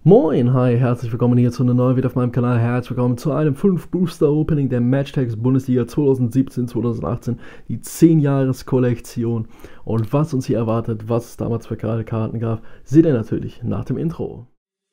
Moin, hi, herzlich willkommen hier zu einer neuen Video auf meinem Kanal. Herzlich willkommen zu einem 5-Booster-Opening der Matchtags Bundesliga 2017-2018, die 10-Jahres-Kollektion. Und was uns hier erwartet, was es damals für geile Karten gab, seht ihr natürlich nach dem Intro.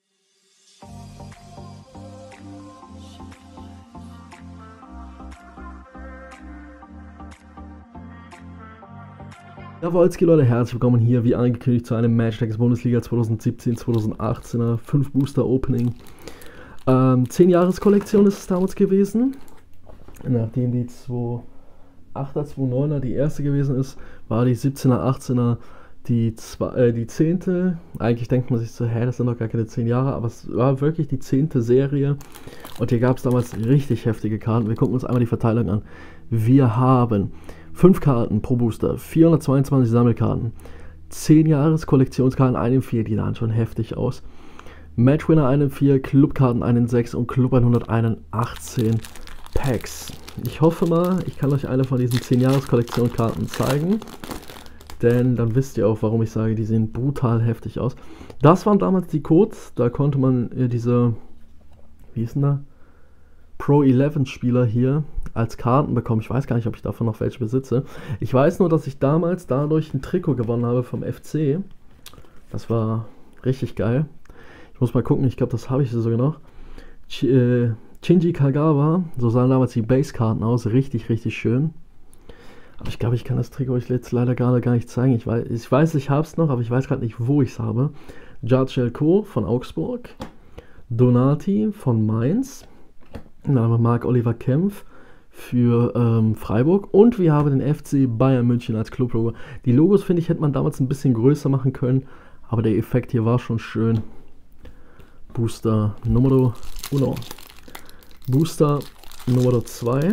Jawohlski Leute, herzlich willkommen hier wie angekündigt zu einem Matchtags Bundesliga 2017-2018er 5 Booster Opening. 10-Jahres-Kollektion ist es damals gewesen. Nachdem die 2.8er, 2.9er die erste gewesen ist, war die 17er, 18er die 10. Eigentlich denkt man sich so, hä, das sind doch gar keine 10 Jahre, aber es war wirklich die 10. Serie. Und hier gab es damals richtig heftige Karten. Wir gucken uns einmal die Verteilung an. Wir haben 5 Karten pro Booster, 422 Sammelkarten, 10 Jahres Kollektionskarten, 1 in 4, die sahen schon heftig aus. Matchwinner 1 in 4, Clubkarten 1 in 6 und Club 101 in 18 Packs. Ich hoffe mal, ich kann euch eine von diesen 10 Jahres Kollektionskarten zeigen, denn dann wisst ihr auch, warum ich sage, die sehen brutal heftig aus. Das waren damals die Codes, da konnte man diese, wie ist denn da? Pro 11 Spieler hier als Karten bekommen. Ich weiß gar nicht, ob ich davon noch welche besitze. Ich weiß nur, dass ich damals dadurch ein Trikot gewonnen habe vom FC. Das war richtig geil. Ich muss mal gucken, ich glaube, das habe ich sogar noch. Shinji Kagawa, so sahen damals die Base-Karten aus. Richtig, richtig schön. Aber ich glaube, ich kann das Trikot jetzt leider gerade gar nicht zeigen. Ich weiß, ich habe es noch, aber ich weiß gerade nicht, wo ich es habe. Jarchelko von Augsburg. Donati von Mainz. Dann haben wir Marc-Oliver Kempf für Freiburg und wir haben den FC Bayern München als Clublogo. Die Logos, finde ich, hätte man damals ein bisschen größer machen können, aber der Effekt hier war schon schön. Booster Nummer 1. Booster Nummer 2.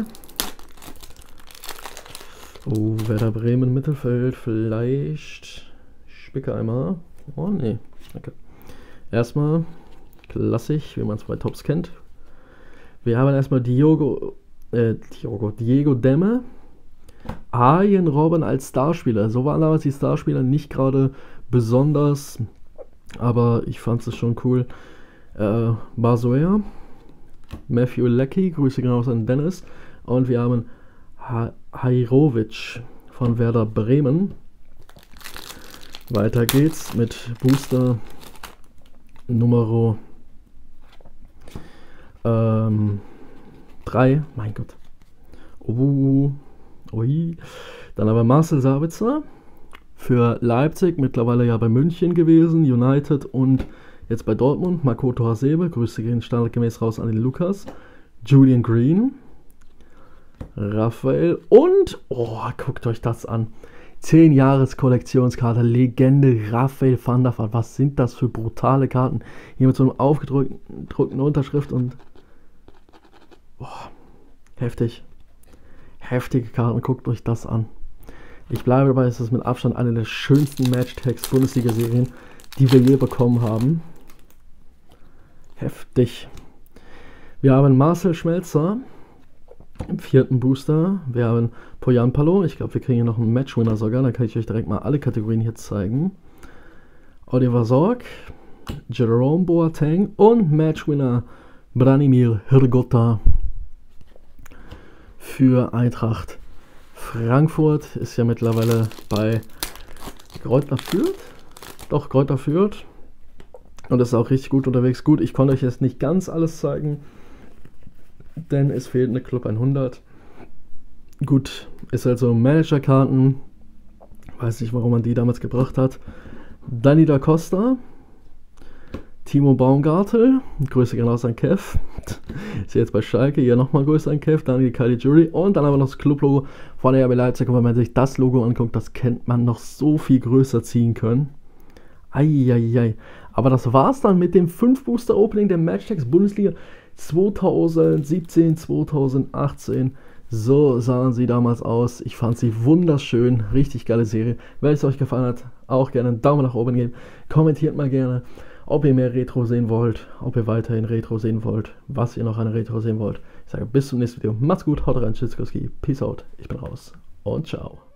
Oh, Werder Bremen Mittelfeld, vielleicht Spicke einmal. Oh, nee, danke. Erstmal klassisch, wie man es bei Tops kennt. Wir haben erstmal Diego Demme, Arjen Robben als Starspieler. So waren damals die Starspieler nicht gerade besonders, aber ich fand es schon cool. Basoea, Matthew Leckie, Grüße genau an Dennis. Und wir haben Hajrovic von Werder Bremen. Weiter geht's mit Booster Nummer 3, mein Gott. Ui. Dann aber Marcel Sabitzer für Leipzig, mittlerweile ja bei München gewesen, United und jetzt bei Dortmund. Makoto Hasebe, Grüße gehen standardgemäß raus an den Lukas. Julian Green, Raphael und, oh, guckt euch das an. 10 Jahres Kollektionskarte, Legende Raphael van der Vaart. Was sind das für brutale Karten? Hier mit so einem aufgedruckten Unterschrift und heftig. Heftige Karten, guckt euch das an. Ich bleibe dabei, es ist mit Abstand eine der schönsten Matchtags Bundesliga-Serien, die wir je bekommen haben. Heftig. Wir haben Marcel Schmelzer im 4. Booster. Wir haben Poyanpalo. Ich glaube, wir kriegen hier noch einen Matchwinner sogar. Dann kann ich euch direkt mal alle Kategorien hier zeigen. Oliver Sorg, Jerome Boateng und Matchwinner Branimir Hrgota für Eintracht Frankfurt. Ist ja mittlerweile bei Greuther Fürth. Doch, Greuther Fürth. Und ist auch richtig gut unterwegs. Gut, ich konnte euch jetzt nicht ganz alles zeigen, denn es fehlt eine Club 100. Gut, ist also Managerkarten. Weiß nicht, warum man die damals gebracht hat. Dani da Costa. Timo Baumgartel, Grüße gerne aus an Kev. Ist jetzt bei Schalke, hier nochmal Grüße an Kev, dann die Caligiuri und dann aber noch das Clublogo von der RB Leipzig. Und wenn man sich das Logo anguckt, das kennt man noch so viel größer ziehen können. Eieiei. Aber das war's dann mit dem 5 Booster Opening der Matchtags Bundesliga 2017, 2018. So sahen sie damals aus. Ich fand sie wunderschön. Richtig geile Serie. Wenn es euch gefallen hat, auch gerne einen Daumen nach oben geben. Kommentiert mal gerne, ob ihr mehr Retro sehen wollt, ob ihr weiterhin Retro sehen wollt, was ihr noch an Retro sehen wollt. Ich sage bis zum nächsten Video. Macht's gut, haut rein, tschüss, peace out. Ich bin raus und ciao.